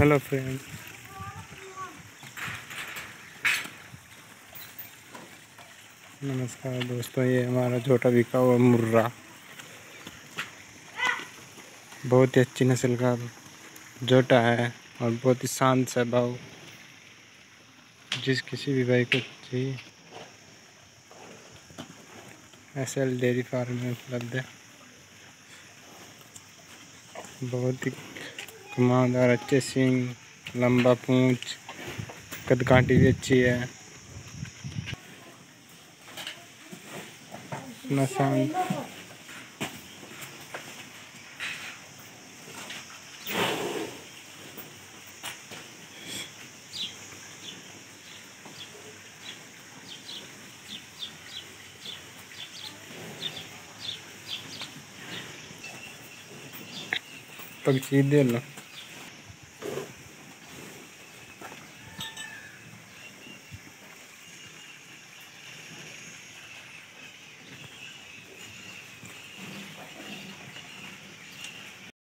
Hello friend, नमस्कार दोस्तों। ये हमारा छोटा बिका हुआ मुर्रा बहुत ही अच्छी नस्ल का जोटा है और बहुत ही शांत स्वभाव। जिस किसी भी भाई को चाहिए SL डेयरी फार्म में उपलब्ध है। बहुत ही कमालदार, अच्छे सींग, लंबा पूंछ, कदकाठी भी अच्छी है। इतना शांत, पक्षी दे लो।